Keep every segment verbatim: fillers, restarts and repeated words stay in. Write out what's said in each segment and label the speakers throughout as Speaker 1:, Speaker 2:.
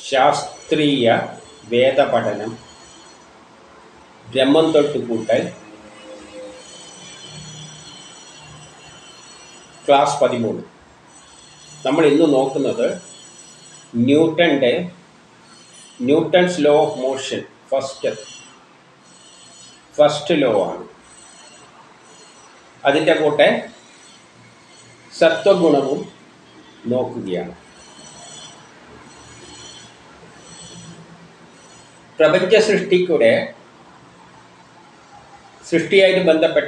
Speaker 1: ശാസ്ത്രീയ വേദപഠനം, ബ്രഹ്മം തൊട്ടുകൂട്ടൽ, ക്ലാസ് പതിമൂന്ന്. നമ്മൾ ഇന്ന് നോക്കുന്നത് ന്യൂട്ടൻ്റെ Newton's law of motion first first law ആണ്. അതിൻ്റെ കൂടെ സത്വഗുണവും നോക്കുകയാണ്. പ്രപഞ്ച സൃഷ്ടിക്കൂടെ സൃഷ്ടിയായിട്ട് ബന്ധപ്പെട്ട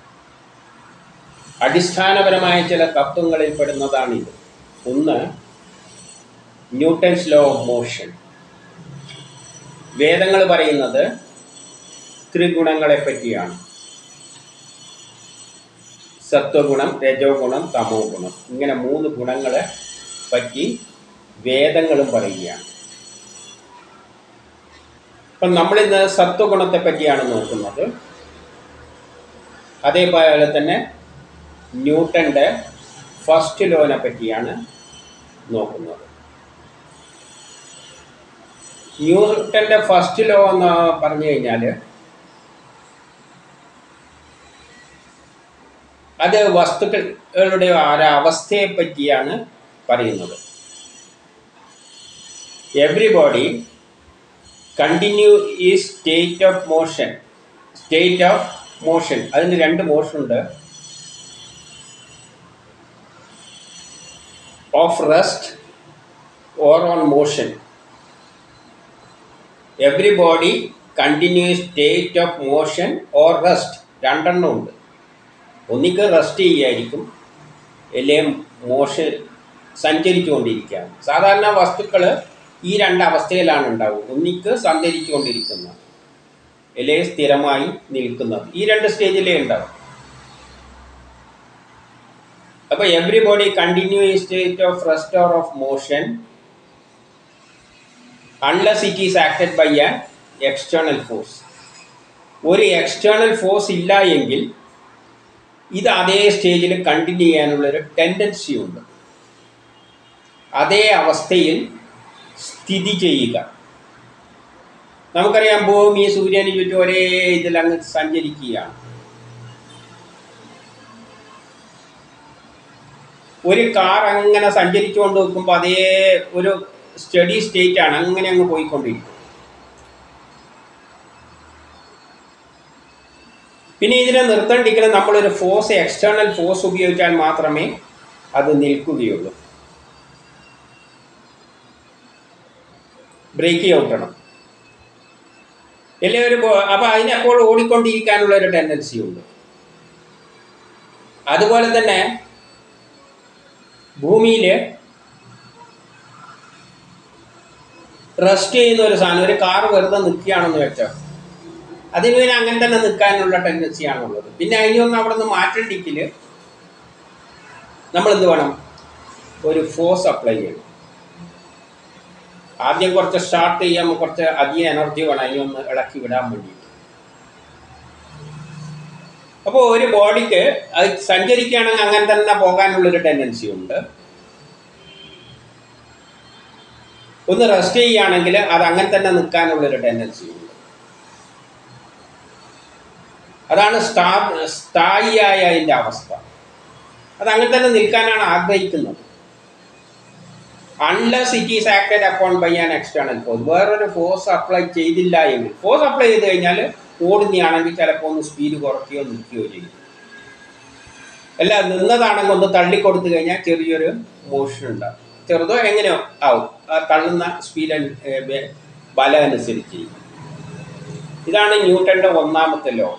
Speaker 1: അടിസ്ഥാനപരമായ ചില തത്വങ്ങളിൽ പെടുന്നതാണിത്. ഒന്ന്, ന്യൂട്ടൺസ് ലോ ഓഫ് മോഷൻ. വേദങ്ങൾ പറയുന്നത് ത്രിഗുണങ്ങളെ പറ്റിയാണ്. സത്വഗുണം, രജോ ഗുണം, തമോ ഗുണം. ഇങ്ങനെ മൂന്ന് ഗുണങ്ങളെ പറ്റി വേദങ്ങളും പറയുകയാണ്. അപ്പം നമ്മളിന്ന് സത്വഗുണത്തെ പറ്റിയാണ് നോക്കുന്നത്. അതേപോലെ തന്നെ ന്യൂട്ടൻ്റെ ഫസ്റ്റ് ലോനെ പറ്റിയാണ് നോക്കുന്നത്. ന്യൂട്ടൻ്റെ ഫസ്റ്റ് ലോ എന്ന് പറഞ്ഞു കഴിഞ്ഞാൽ അത് വസ്തുക്കളുടെ ഒരവസ്ഥയെ പറ്റിയാണ് പറയുന്നത്. എവ്രിബോഡി കണ്ടിന്യൂ ഈ state of motion. State of motion അതിന് രണ്ട് മോഷൻ ഉണ്ട്. Of rest or on motion. Everybody continue state of motion or rest. രണ്ടെണ്ണം ഉണ്ട്. ഒന്നിക്ക് റെസ്റ്റ് ചെയ്യായിരിക്കും, അല്ലെങ്കിൽ മോഷൻ സഞ്ചരിച്ചുകൊണ്ടിരിക്കുക. സാധാരണ വസ്തുക്കൾ ഈ രണ്ട് അവസ്ഥയിലാണ് ഉണ്ടാവും. ഒന്നിക്ക് സഞ്ചരിച്ചുകൊണ്ടിരിക്കുന്നത്, അല്ലെങ്കിൽ സ്ഥിരമായി നിൽക്കുന്നത്. ഈ രണ്ട് സ്റ്റേജിലേ ഉണ്ടാവും. അപ്പോൾ everybody continue in state of rest or of motion unless it is acted by an external force. ഒരു എക്സ്റ്റേണൽ ഫോഴ്സ് ഇല്ല എങ്കിൽ ഇത് അതേ സ്റ്റേജിൽ കണ്ടിന്യൂ ചെയ്യാനുള്ളൊരു ടെൻഡൻസി ഉണ്ട്. അതേ അവസ്ഥയിൽ സ്ഥിതി ചെയ്യുക. നമുക്കറിയാം, ഭൂമി സൂര്യന് ചുറ്റും ഒരേ ഇതിലങ്ങ് സഞ്ചരിക്കുകയാണ്. ഒരു കാർ അങ്ങനെ സഞ്ചരിച്ചുകൊണ്ട് വെക്കുമ്പോൾ അതേ ഒരു സ്റ്റഡി സ്റ്റേറ്റ് ആണ്, അങ്ങനെ അങ്ങ് പോയിക്കൊണ്ടിരിക്കും. പിന്നെ ഇതിനെ നിർത്തേണ്ടിരിക്കണം നമ്മളൊരു ഫോഴ്സ്, എക്സ്റ്റേണൽ ഫോഴ്സ് ഉപയോഗിച്ചാൽ മാത്രമേ അത് നിൽക്കുകയുള്ളൂ. ബ്രേക്ക് ചവിട്ടണം അല്ലേ ഒരു. അപ്പോൾ അതിനെപ്പോൾ ഓടിക്കൊണ്ടിരിക്കാനുള്ള ഒരു ടെൻഡൻസി ഉണ്ട്. അതുപോലെ തന്നെ ഭൂമിയിൽ റെസ്റ്റ് ചെയ്യുന്ന ഒരു സാധനം, ഒരു കാർ വെറുതെ നിൽക്കുകയാണെന്ന് വെച്ചാൽ അതിന് പിന്നെ അങ്ങനെ തന്നെ നിൽക്കാനുള്ള ടെൻഡൻസിയാണുള്ളത്. പിന്നെ അതിനൊന്നും അവിടെ നിന്ന് മാറ്റണ്ടെങ്കിൽ നമ്മളെന്ത് വേണം? ഒരു ഫോഴ്സ് അപ്ലൈ ചെയ്യണം. ആദ്യം കുറച്ച് സ്റ്റാർട്ട് ചെയ്യാൻ കുറച്ച് അധികം എനർജി വേണം അതിനൊന്ന് ഇളക്കി വിടാൻ വേണ്ടിയിട്ട്. അപ്പോൾ ഒരു ബോഡിക്ക് അത് സഞ്ചരിക്കുകയാണെങ്കിൽ അങ്ങനെ തന്നെ പോകാനുള്ളൊരു ടെൻഡൻസി ഉണ്ട്. ഒന്ന് റെസ്റ്റ് ചെയ്യുകയാണെങ്കിൽ അത് അങ്ങനെ തന്നെ നിൽക്കാനുള്ളൊരു ടെൻഡൻസി ഉണ്ട്. അതാണ് സ്ഥാ സ്ഥായിയായ അതിൻ്റെ അവസ്ഥ. അത് അങ്ങനെ തന്നെ നിൽക്കാനാണ് ആഗ്രഹിക്കുന്നത്. Unless it is acted upon by an external force. വേറൊരു ഫോഴ്സ് അപ്ലൈ ചെയ്തില്ല എങ്കിൽ, ഫോഴ്സ് അപ്ലൈ ചെയ്ത് കഴിഞ്ഞാൽ ഓടുന്നതാണെങ്കിൽ ചിലപ്പോൾ ഒന്ന് സ്പീഡ് കുറയ്ക്കുകയോ നിൽക്കുകയോ ചെയ്യും. അല്ല, നിന്നതാണെങ്കിൽ ഒന്ന് തള്ളിക്കൊടുത്തു കഴിഞ്ഞാൽ ചെറിയൊരു മോഷൻ ഉണ്ടാവും. ചെറുതോ എങ്ങനെയോ ആവും. ആ തള്ളുന്ന സ്പീഡ് ബലം അനുസരിച്ച്. ഇതാണ് ന്യൂട്ടൻ്റെ ഒന്നാമത്തെ ലോ.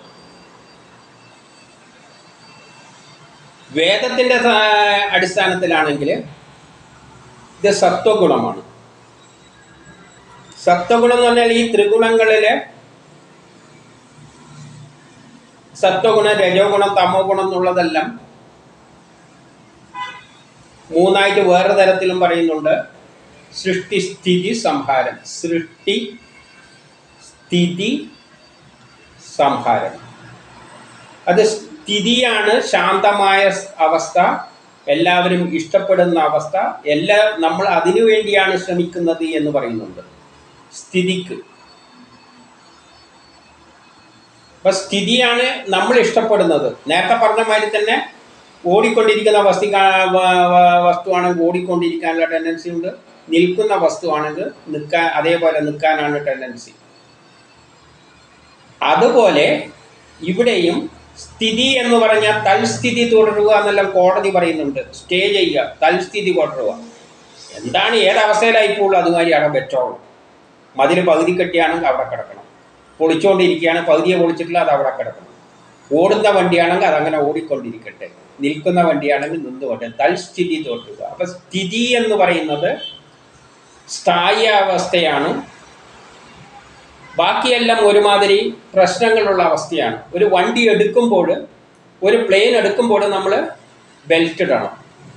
Speaker 1: വേദത്തിൻ്റെ അടിസ്ഥാനത്തിലാണെങ്കിൽ ഇത് സത്വഗുണമാണ്. സത്വഗുണം എന്ന് പറഞ്ഞാൽ ഈ ത്രിഗുണങ്ങളിലെ സത്വഗുണം, രജോ ഗുണം, തമോ ഗുണം എന്നുള്ളതെല്ലാം മൂന്നായിട്ട് വേറെ തരത്തിലും പറയുന്നുണ്ട്. സൃഷ്ടി, സ്ഥിതി, സംഹാരം. സൃഷ്ടി, സ്ഥിതി, സംഹാരം. അത് സ്ഥിതിയാണ് ശാന്തമായ അവസ്ഥ, എല്ലാവരും ഇഷ്ടപ്പെടുന്ന അവസ്ഥ, എല്ലാ നമ്മൾ അതിനു വേണ്ടിയാണ് ശ്രമിക്കുന്നത് എന്ന് പറയുന്നുണ്ട് സ്ഥിതിക്ക്. അപ്പം സ്ഥിതിയാണ് നമ്മൾ ഇഷ്ടപ്പെടുന്നത്. നേരത്തെ പറഞ്ഞ മാതിരി തന്നെ ഓടിക്കൊണ്ടിരിക്കുന്ന വസ്തു വസ്തുവാണെങ്കിൽ ഓടിക്കൊണ്ടിരിക്കാനുള്ള ടെൻഡൻസി ഉണ്ട്, നിൽക്കുന്ന വസ്തുവാണെങ്കിൽ നിൽക്കാൻ അതേപോലെ നിൽക്കാനാണ് ടെൻഡൻസി. അതുപോലെ ഇവിടെയും സ്ഥിതി എന്ന് പറഞ്ഞാൽ തൽസ്ഥിതി തുടരുക എന്നെല്ലാം കോടതി പറയുന്നുണ്ട്. സ്റ്റേ ചെയ്യുക, തൽസ്ഥിതി തുടരുക. എന്താണ് ഏതവസ്ഥയിലായിപ്പോഴും അതുമാതിരി അവിടെ വെച്ചോളൂ. മതിൽ പകുതി കെട്ടിയാണെങ്കിൽ അവിടെ കിടക്കണം, പൊളിച്ചുകൊണ്ടിരിക്കുകയാണ് പകുതിയെ പൊളിച്ചിട്ടില്ല അത് അവിടെ കിടക്കണം. ഓടുന്ന വണ്ടിയാണെങ്കിൽ അതങ്ങനെ ഓടിക്കൊണ്ടിരിക്കട്ടെ, നിൽക്കുന്ന വണ്ടിയാണെങ്കിൽ നിന്നുകൊട്ടെ, തൽസ്ഥിതി തുടരുക. അപ്പം സ്ഥിതി എന്ന് പറയുന്നത് സ്ഥായി അവസ്ഥയാണ്. ബാക്കിയെല്ലാം ഒരുമാതിരി പ്രശ്നങ്ങളുള്ള അവസ്ഥയാണ്. ഒരു വണ്ടി എടുക്കുമ്പോൾ, ഒരു പ്ലെയിൻ എടുക്കുമ്പോൾ നമ്മൾ ബെൽറ്റ് ഇടണം,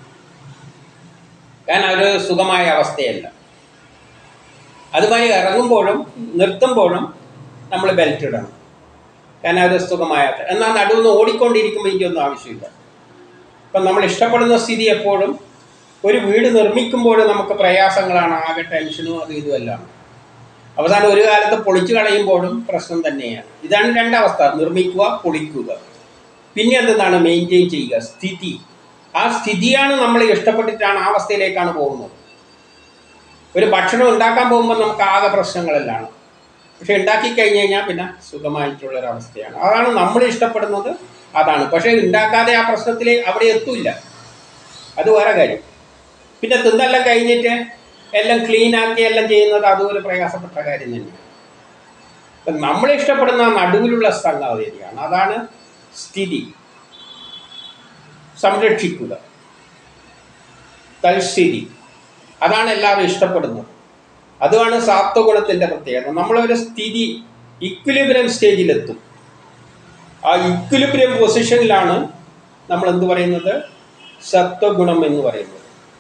Speaker 1: കാരണം അതൊരു സുഖമായ അവസ്ഥയല്ല. അതുമായി ഇറങ്ങുമ്പോഴും നിർത്തുമ്പോഴും നമ്മൾ ബെൽറ്റ് ഇടണം, കാരണം അതൊരു സുഖമായ. എന്നാൽ നടുവെന്ന് ഓടിക്കൊണ്ടിരിക്കുമ്പോൾ ഇതിൻ്റെയൊന്നും ആവശ്യമില്ല. അപ്പം നമ്മൾ ഇഷ്ടപ്പെടുന്ന സ്ഥിതി എപ്പോഴും ഒരു വീട് നിർമ്മിക്കുമ്പോൾ നമുക്ക് പ്രയാസങ്ങളാണ്, ആകെ ടെൻഷനും അത് ഇതുമെല്ലാം. അവസാനം ഒരു കാലത്ത് പൊളിച്ചു കളയുമ്പോഴും പ്രശ്നം തന്നെയാണ്. ഇതാണ് രണ്ടവസ്ഥ, നിർമ്മിക്കുക, പൊളിക്കുക. പിന്നെ എന്താണ് മെയിൻറ്റെയിൻ ചെയ്യുക, സ്ഥിതി. ആ സ്ഥിതിയാണ് നമ്മൾ ഇഷ്ടപ്പെട്ടിട്ടാണ് ആ അവസ്ഥയിലേക്കാണ് പോകുന്നത്. ഒരു ഭക്ഷണം ഉണ്ടാക്കാൻ പോകുമ്പോൾ നമുക്ക് ആകെ പ്രശ്നങ്ങളെല്ലാം, പക്ഷെ ഉണ്ടാക്കി കഴിഞ്ഞ് കഴിഞ്ഞാൽ പിന്നെ സുഖമായിട്ടുള്ളൊരവസ്ഥയാണ്. അതാണ് നമ്മൾ ഇഷ്ടപ്പെടുന്നത്, അതാണ്. പക്ഷേ ഉണ്ടാക്കാതെ ആ പ്രശ്നത്തിൽ അവിടെ എത്തില്ല, അത് വേറെ കാര്യം. പിന്നെ തിന്നെല്ലാം കഴിഞ്ഞിട്ട് എല്ലാം ക്ലീനാക്കി എല്ലാം ചെയ്യുന്നത് അതും ഒരു പ്രയാസപ്പെട്ട കാര്യം തന്നെയാണ്. അപ്പം നമ്മൾ ഇഷ്ടപ്പെടുന്ന നടുവിലുള്ള സംഗതിയാണ്, അതാണ് സ്ഥിതി. സംരക്ഷിക്കുക, തൽസ്ഥിതി, അതാണ് എല്ലാവരും ഇഷ്ടപ്പെടുന്നത്. അതുമാണ് സാത്വഗുണത്തിൻ്റെ പ്രത്യേകത. നമ്മളൊരു സ്ഥിതി ഇക്വിലിബ്രിയം സ്റ്റേജിലെത്തും. ആ ഇക്വിലിബ്രിയം പൊസിഷനിലാണ് നമ്മൾ എന്ത് പറയുന്നത്, സത്വഗുണം എന്ന് പറയുന്നത്.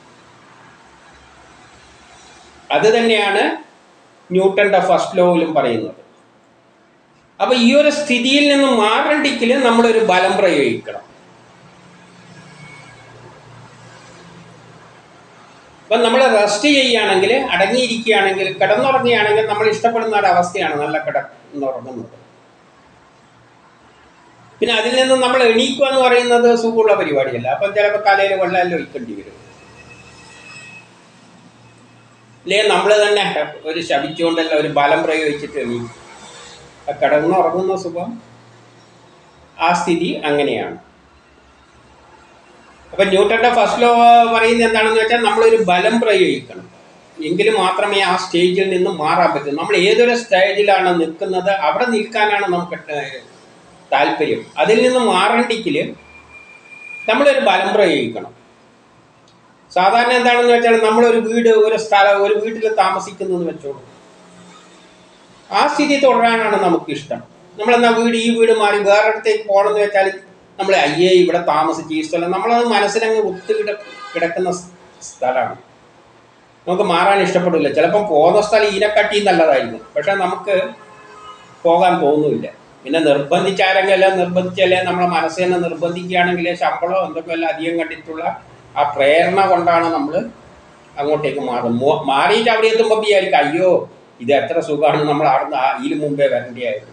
Speaker 1: അത് തന്നെയാണ് ന്യൂട്ടന്റെ ഫസ്റ്റ് ലോയിലും പറയുന്നത്. അപ്പം ഈ ഒരു സ്ഥിതിയിൽ നിന്ന് മാറണ്ടെങ്കിൽ നമ്മളൊരു ബലം പ്രയോഗിക്കണം. അപ്പം നമ്മൾ റെസ്റ്റ് ചെയ്യുകയാണെങ്കിൽ, അടങ്ങിയിരിക്കുകയാണെങ്കിൽ, കിടന്നുറങ്ങുകയാണെങ്കിൽ നമ്മൾ ഇഷ്ടപ്പെടുന്ന ഒരവസ്ഥയാണ് നല്ല കിടന്നുറങ്ങുന്നത്. പിന്നെ അതിൽ നിന്ന് നമ്മൾ എണീക്കുക എന്ന് പറയുന്നത് സുഖമുള്ള പരിപാടിയല്ല. അപ്പം ചിലപ്പോൾ തലയിൽ വെള്ളം ഒഴിക്കേണ്ടി വരും. ഇല്ലേ നമ്മൾ തന്നെ ഒരു ശപിച്ചുകൊണ്ടല്ല ഒരു ബലം പ്രയോഗിച്ചിട്ട് എണീക്കും. കിടന്നുറങ്ങുന്ന സുഖം, ആ സ്ഥിതി അങ്ങനെയാണ്. അപ്പം ന്യൂട്ടന്റെ ഫസ്റ്റ് ലോ പറയുന്നത് എന്താണെന്ന് വെച്ചാൽ നമ്മളൊരു ബലം പ്രയോഗിക്കണം, എങ്കിൽ മാത്രമേ ആ സ്റ്റേജിൽ നിന്ന് മാറാൻ പറ്റൂ. നമ്മൾ ഏതൊരു സ്റ്റേജിലാണ് നിൽക്കുന്നത് അവിടെ നിൽക്കാനാണ് നമുക്ക് താല്പര്യം. അതിൽ നിന്ന് മാറണ്ടെങ്കിൽ നമ്മളൊരു ബലം പ്രയോഗിക്കണം. സാധാരണ എന്താണെന്ന് വെച്ചാൽ നമ്മളൊരു വീട്, ഒരു സ്ഥലം, ഒരു വീട്ടിൽ താമസിക്കുന്നു എന്ന് വെച്ചോളൂ. ആ സ്ഥിതി തുടരാനാണ് നമുക്കിഷ്ടം. നമ്മളെന്നാ വീട് ഈ വീട് മാറി വേറൊരിടത്തേക്ക് പോകണമെന്ന് വെച്ചാൽ നമ്മൾ അയ്യേ ഇവിടെ താമസിച്ച് ഈ സ്ഥലം, നമ്മളത് മനസ്സിലങ്ങ് ഒത്തുകിട കിടക്കുന്ന സ്ഥലമാണ്, നമുക്ക് മാറാൻ ഇഷ്ടപ്പെടില്ല. ചിലപ്പം പോകുന്ന സ്ഥലം ഇതിനെക്കാട്ടി നല്ലതായിരിക്കും, പക്ഷെ നമുക്ക് പോകാൻ തോന്നുന്നില്ല. പിന്നെ നിർബന്ധിച്ചാരെങ്കിലും നിർബന്ധിച്ചല്ലേ നമ്മളെ മനസ്സിനെ നിർബന്ധിക്കുകയാണെങ്കിൽ ശമ്പളം എന്തൊക്കെയല്ല അധികം കണ്ടിട്ടുള്ള ആ പ്രേരണ കൊണ്ടാണ് നമ്മൾ അങ്ങോട്ടേക്ക് മാറും. മാറിയിട്ട് അവിടെ എത്തുമ്പോൾ വിചാരിക്കും അയ്യോ ഇത് എത്ര സുഖമാണ്, നമ്മൾ അവിടുന്ന് ഇതിന് മുമ്പേ വരേണ്ടിയായിരുന്നു.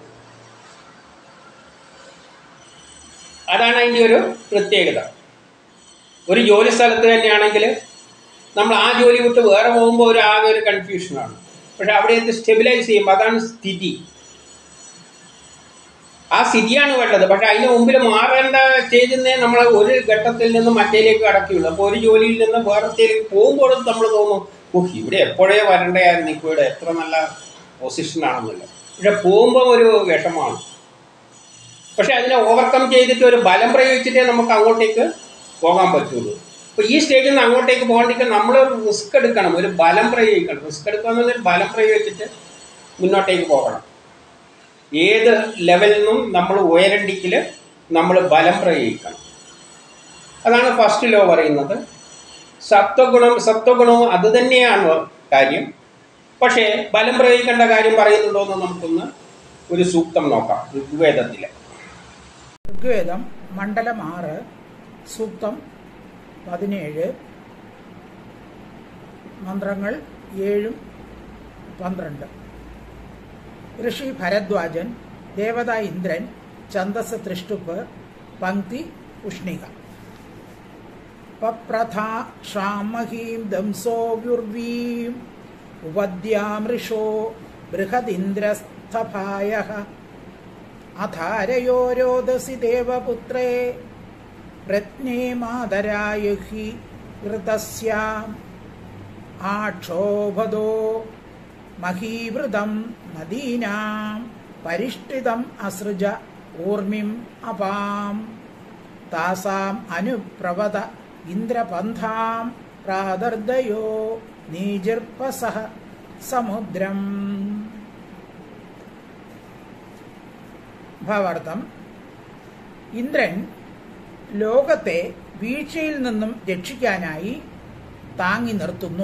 Speaker 1: അതാണ് അതിൻ്റെ ഒരു പ്രത്യേകത. ഒരു ജോലി സ്ഥലത്ത് തന്നെയാണെങ്കിൽ നമ്മൾ ആ ജോലി വിട്ട് വേറെ പോകുമ്പോൾ ഒരു ആകെ ഒരു കൺഫ്യൂഷനാണ്. പക്ഷെ അവിടെ എത്തി സ്റ്റെബിലൈസ് ചെയ്യുമ്പോൾ അതാണ് സ്ഥിതി. ആ സ്ഥിതിയാണ് വേണ്ടത്. പക്ഷെ അതിന് മുമ്പിൽ മാറേണ്ട സ്റ്റേജിൽ നമ്മൾ ഒരു ഘട്ടത്തിൽ നിന്ന് മറ്റേലേക്ക് കടക്കുകയുള്ളൂ. അപ്പോൾ ഒരു ജോലിയിൽ നിന്ന് വേറത്തേക്ക് പോകുമ്പോഴും നമ്മൾ തോന്നും ഓഹ് ഇവിടെ എപ്പോഴേ വരണ്ടായിരുന്നു, ഇപ്പോൾ ഇവിടെ എത്ര നല്ല പൊസിഷനാണെന്നല്ല. പക്ഷെ പോകുമ്പോൾ ഒരു വിഷമമാണ്. പക്ഷെ അതിനെ ഓവർകം ചെയ്തിട്ട് ഒരു ബലം പ്രയോഗിച്ചിട്ടേ നമുക്ക് അങ്ങോട്ടേക്ക് പോകാൻ പറ്റുള്ളൂ. അപ്പോൾ ഈ സ്റ്റേജിൽ നിന്ന് അങ്ങോട്ടേക്ക് പോകണമെങ്കിൽ നമ്മൾ റിസ്ക് എടുക്കണം, ഒരു ബലം പ്രയോഗിക്കണം. റിസ്ക് എടുക്കുക എന്നൊരു ബലം പ്രയോഗിച്ചിട്ട് മുന്നോട്ടേക്ക് പോകണം. ഏത് ലെവലിൽ നിന്നും നമ്മൾ ഉയരണ്ടെങ്കിൽ നമ്മൾ ബലം പ്രയോഗിക്കണം. അതാണ് ഫസ്റ്റ് ലോ പറയുന്നത്. സത്വഗുണം സത്വഗുണവും അത് തന്നെയാണ് കാര്യം. പക്ഷേ ബലം പ്രയോഗിക്കേണ്ട കാര്യം പറയുന്നുണ്ടോ എന്ന് നമുക്കൊന്ന് ഒരു സൂക്തം നോക്കാം. ഋഗ്വേദത്തിലെ
Speaker 2: ഋഗ്വേദം മണ്ഡലം ആറ് സൂക്തം പതിനേഴ് മന്ത്രങ്ങൾ ഏഴും പന്ത്രണ്ട്. ഋഷി ഭരദ്വാജൻ, ദേവത ഇന്ദ്രൻ, ഛന്ദസ് തൃഷ്ടുപ്പ്, പങ്ക്തി ഉഷ്ണിക. പപ്രഥാ ക്ഷാമഹീം ദംസോവ്യുർവീം ഉപദ്യാമൃഷോ ബൃഹദിന്ദ്രസ്ഥഭായഃ അധാരയോ രോദസി ദേവപുത്രേ രത്നേ മാതരായുഹി ഋതസ്യാം ആക്ഷോഭദോ മഹീവൃതം നദീനാം പരിഷ്ഠിതം അസൃജ ഊർമിം അപാം താസാം അനുപ്രവത ഇന്ദ്രപന്ഥാം പ്രാദർദയോ നീജിർപ്പസഹ സമുദ്രം. ഭാവാർത്ഥം: ഇന്ദ്രൻ ലോകത്തെ വീഴ്ചയിൽ നിന്നും രക്ഷിക്കാനായി താങ്ങി നിർത്തുന്നു.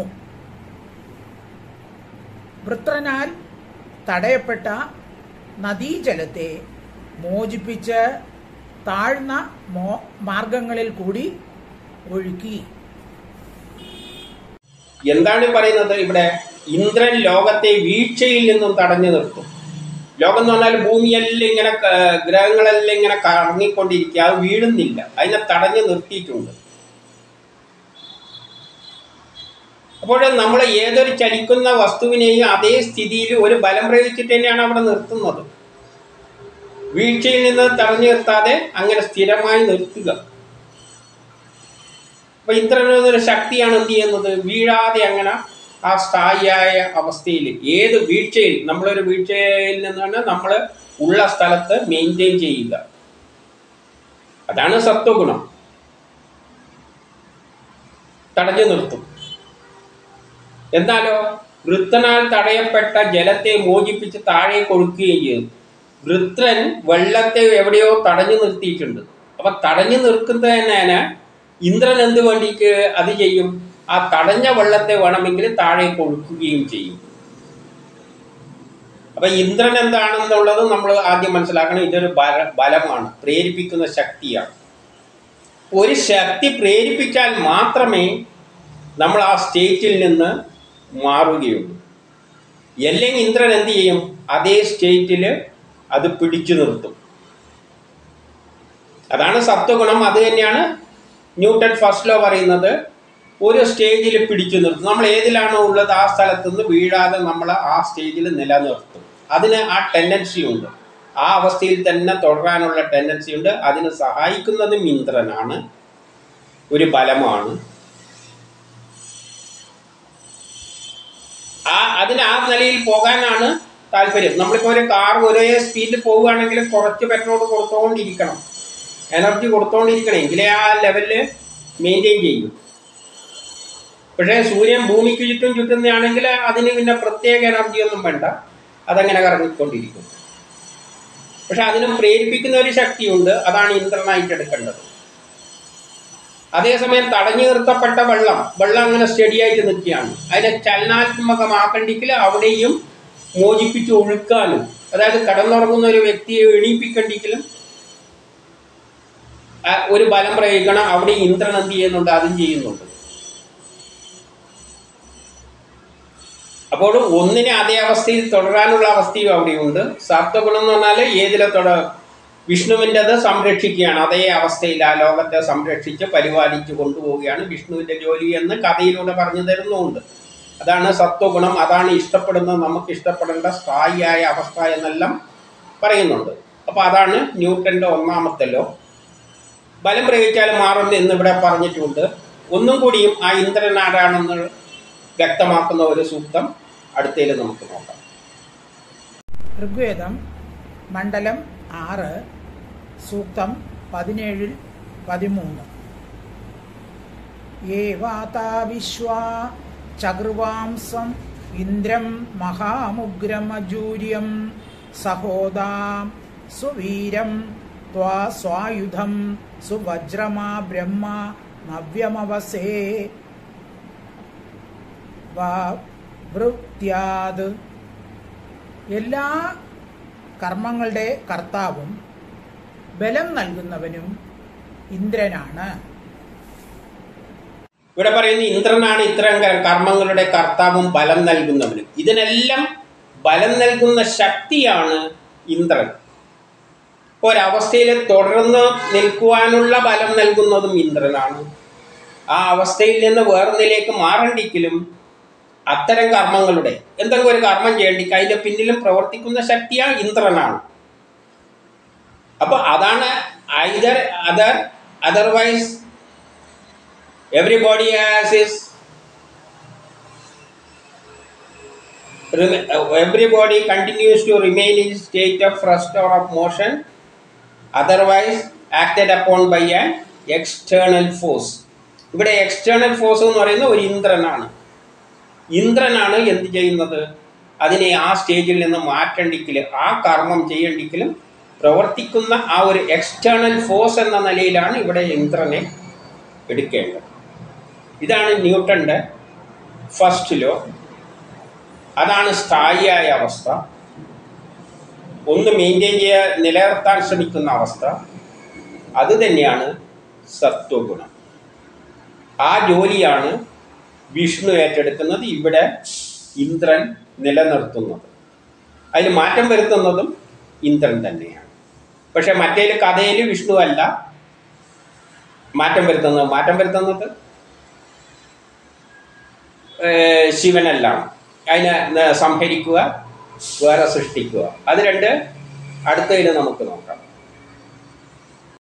Speaker 2: വൃത്രനാൽ തടയപ്പെട്ട നദീജലത്തെ മോചിപ്പിച്ച് താഴ്ന്ന മാർഗങ്ങളിൽ കൂടി ഒഴുക്കി.
Speaker 1: എന്താണ് പറയുന്നത് ഇവിടെ? ഇന്ദ്രൻ ലോകത്തെ വീഴ്ചയിൽ നിന്നും തടഞ്ഞു നിർത്തും. ലോകം എന്ന് പറഞ്ഞാൽ ഭൂമിയെല്ലാം ഇങ്ങനെ, ഗ്രഹങ്ങളെല്ലാം ഇങ്ങനെ കറങ്ങിക്കൊണ്ടിരിക്കുക, അത് വീഴുന്നില്ല, അതിനെ തടഞ്ഞു നിർത്തിയിട്ടുണ്ട്. അപ്പോൾ നമ്മൾ ഏതൊരു ചലിക്കുന്ന വസ്തുവിനെയും അതേ സ്ഥിതിയിൽ ഒരു ബലം പ്രയോഗിച്ചിട്ട് തന്നെയാണ് അവിടെ നിർത്തുന്നത്. വീഴ്ചയിൽ നിന്ന് തടഞ്ഞു നിർത്താതെ അങ്ങനെ സ്ഥിരമായി നിർത്തുക. അപ്പൊ ഇന്ദ്രനൊരു ശക്തിയാണ് എന്ത് ചെയ്യുന്നത്? വീഴാതെ അങ്ങനെ ആ സ്ഥായിയായ അവസ്ഥയിൽ, ഏത് വീഴ്ചയിൽ, നമ്മളൊരു വീഴ്ചയിൽ നിന്നാണ് നമ്മൾ ഉള്ള സ്ഥലത്ത് മെയിൻറ്റെയിൻ ചെയ്യുക. അതാണ് സത്വഗുണം. തടഞ്ഞു നിർത്തും. എന്നാലോ വൃത്രനാൽ തടയപ്പെട്ട ജലത്തെ മോചിപ്പിച്ച് താഴെ കൊടുക്കുകയും ചെയ്തു. വൃത്രൻ വെള്ളത്തെ എവിടെയോ തടഞ്ഞു നിർത്തിയിട്ടുണ്ട്. അപ്പൊ തടഞ്ഞു നിർത്തുന്നതിന് ഇന്ദ്രൻ എന്ത് വേണ്ടിക്ക് അത് ചെയ്യും? ആ തടഞ്ഞ വെള്ളത്തെ വേണമെങ്കിൽ താഴെ കൊടുക്കുകയും ചെയ്യും. അപ്പൊ ഇന്ദ്രൻ എന്താണെന്നുള്ളത് നമ്മൾ ആദ്യം മനസ്സിലാക്കണം. ഇതൊരു ബല ബലമാണ്, പ്രേരിപ്പിക്കുന്ന ശക്തിയാണ്. ഒരു ശക്തി പ്രേരിപ്പിച്ചാൽ മാത്രമേ നമ്മൾ ആ സ്റ്റേറ്റിൽ നിന്ന് മാറുകയുള്ളൂ. അല്ലെങ്കിൽ ഇന്ദ്രൻ എന്ത് ചെയ്യും? അതേ സ്റ്റേറ്റിൽ അത് പിടിച്ചു നിർത്തും. അതാണ് സത്വഗുണം. അത് തന്നെയാണ് ന്യൂട്ടൺ ഫസ്റ്റ് ലോ പറയുന്നത്. ഒരു സ്റ്റേജിൽ പിടിച്ചു നിർത്തും. നമ്മൾ ഏതിലാണോ ഉള്ളത് ആ സ്ഥലത്ത് നിന്ന് വീഴാതെ നമ്മൾ ആ സ്റ്റേജിൽ നിലനിർത്തും. അതിന് ആ ടെൻഡൻസി ഉണ്ട്, ആ അവസ്ഥയിൽ തന്നെ തുടരാനുള്ള ടെൻഡൻസി ഉണ്ട്. അതിന് സഹായിക്കുന്നതും ഇന്ദ്രനാണ്, ഒരു ബലമാണ്. ആ അതിന് ആ നിലയിൽ പോകാനാണ് താല്പര്യം. നമ്മളിപ്പോൾ ഒരു കാർ ഒരേ സ്പീഡിൽ പോവുകയാണെങ്കിൽ കുറച്ച് പെട്രോൾ കൊടുത്തോണ്ടിരിക്കണം, എനർജി കൊടുത്തോണ്ടിരിക്കണം, എങ്കിലേ ആ ലെവലിൽ മെയിൻറ്റെയിൻ ചെയ്യും. പക്ഷേ സൂര്യൻ ഭൂമിക്ക് ചുറ്റും ചുറ്റുന്നതാണെങ്കിൽ അതിന് പിന്നെ പ്രത്യേക എനർജി ഒന്നും വേണ്ട, അതങ്ങനെ കറങ്ങിക്കൊണ്ടിരിക്കും. പക്ഷെ അതിനും പ്രേരിപ്പിക്കുന്ന ഒരു ശക്തിയുണ്ട്, അതാണ് ഇന്ദ്രനായിട്ട് എടുക്കേണ്ടത്. അതേസമയം തടഞ്ഞു നിർത്തപ്പെട്ട വെള്ളം വെള്ളം അങ്ങനെ സ്റ്റഡിയായിട്ട് നിൽക്കുകയാണ്. അതിനെ ചലനാത്മകമാക്കണ്ടെങ്കിൽ അവിടെയും മോചിപ്പിച്ച് ഒഴുക്കാനും, അതായത് കടന്നുറങ്ങുന്ന ഒരു വ്യക്തിയെ എണീപ്പിക്കണ്ടെങ്കിലും ഒരു ബലം പ്രയോഗിക്കണം. അവിടെ ഇന്ദ്രൻ എന്ത് ചെയ്യുന്നുണ്ട്? അതും ചെയ്യുന്നുണ്ട്. അപ്പോൾ ഒന്നിനെ അതേ അവസ്ഥയിൽ തുടരാനുള്ള അവസ്ഥയും അവിടെയുണ്ട്. സത്വഗുണം എന്ന് പറഞ്ഞാൽ ഏതിലെ തുട വിഷ്ണുവിൻ്റെത് സംരക്ഷിക്കുകയാണ്, അതേ അവസ്ഥയിൽ ആ ലോകത്തെ സംരക്ഷിച്ച് പരിപാലിച്ച് കൊണ്ടുപോവുകയാണ് വിഷ്ണുവിൻ്റെ ജോലി എന്ന് കഥയിലൂടെ പറഞ്ഞു തരുന്നുമുണ്ട്. അതാണ് സത്വഗുണം. അതാണ് ഇഷ്ടപ്പെടുന്നത്, നമുക്ക് ഇഷ്ടപ്പെടേണ്ട സ്ഥായിയായ അവസ്ഥ എന്നെല്ലാം പറയുന്നുണ്ട്. അപ്പോൾ അതാണ് ന്യൂട്ടൻ്റെ ഒന്നാമത്തെ ലോ. ബലം പ്രയോഗിച്ചാൽ മാറുന്നു എന്നിവിടെ പറഞ്ഞിട്ടുണ്ട്. ഒന്നും കൂടിയും ആ ഇന്ദ്രൻ ആരാണെന്ന് വ്യക്തമാക്കുന്ന ഒരു സൂക്തം അടുത്തതിൽ നമുക്ക് നോക്കാം.
Speaker 2: ഋഗ്വേദം മണ്ഡലം ആറ് സൂക്തം പതിനേഴിൽ പതിമൂന്ന്. ഏവാതാ വിശ്വാ ചകൃവാംസം ഇന്ദ്രം മഹാമുഗ്രമജൂര്യം സഹോദാം സുവീരം ത്വാ സ്വായുധം സുവജ്രമാ ബ്രഹ്മ നവ്യമവസേ വൃത്യാത്. എല്ലാ കർമ്മങ്ങളുടെ കർത്താവും ബലം നൽകുന്നവനും ഇന്ദ്രനാണ്.
Speaker 1: ഇവിടെ പറയുന്ന ഇന്ദ്രനാണ് ഇത്തരം കർമ്മങ്ങളുടെ കർത്താവും ബലം നൽകുന്നവനും. ഇതിനെല്ലാം ബലം നൽകുന്ന ശക്തിയാണ് ഇന്ദ്രൻ. ഒരവസ്ഥയിൽ തുടർന്ന് നിൽക്കുവാനുള്ള ബലം നൽകുന്നതും ഇന്ദ്രനാണ്. ആ അവസ്ഥയിൽ നിന്ന് വേറൊന്നിലേക്ക് മാറണ്ടിക്കലും അത്തരം കർമ്മങ്ങളുടെ എന്തെങ്കിലും ഒരു കർമ്മം ചെയ്യണ്ടിക്ക് അതിൻ്റെ പിന്നിലും പ്രവർത്തിക്കുന്ന ശക്തിയാ ഇന്ദ്രനാണ്. അപ്പൊ അതാണ് either other otherwise everybody has his everybody continues to remain in state of rest or of motion, otherwise acted upon by an external force. ഇവിടെ എക്സ്റ്റേണൽ ഫോഴ്സ് എന്ന് പറയുന്ന ഒരു ഇന്ദ്രനാണ്. ഇന്ദ്രനാണ് എന്ത് ചെയ്യുന്നത്? അതിനെ ആ സ്റ്റേജിൽ നിന്ന് മാറ്റണ്ടിക്കൽ, ആ കർമ്മം ചെയ്യണ്ടിക്കലും പ്രവർത്തിക്കുന്ന ആ ഒരു എക്സ്റ്റേണൽ ഫോഴ്സ് എന്ന നിലയിലാണ് ഇവിടെ ഇന്ദ്രനെ എടുക്കേണ്ടത്. ഇതാണ് ന്യൂട്ടൻ്റെ ഫസ്റ്റ് ലോ. അതാണ് സ്ഥായിയായ അവസ്ഥ, ഒന്ന് മെയിൻറ്റെയിൻ ചെയ്യാൻ നിലനിർത്താൻ ശ്രമിക്കുന്ന അവസ്ഥ. അത് തന്നെയാണ് സത്വഗുണം. ആ ജോലിയാണ് വിഷ്ണു ഏറ്റെടുക്കുന്നത്, ഇവിടെ ഇന്ദ്രൻ നിലനിർത്തുന്നത്. അതിൽ മാറ്റം വരുത്തുന്നതും ഇന്ദ്രൻ തന്നെയാണ്. പക്ഷെ മറ്റേ കഥയിൽ വിഷ്ണു അല്ല മാറ്റം വരുത്തുന്നത്. മാറ്റം വരുത്തുന്നത് ശിവനെല്ലാം. അതിനെ സംഹരിക്കുക, വേറെ സൃഷ്ടിക്കുക. അത് രണ്ട് അടുത്തതിൽ നമുക്ക് നോക്കാം.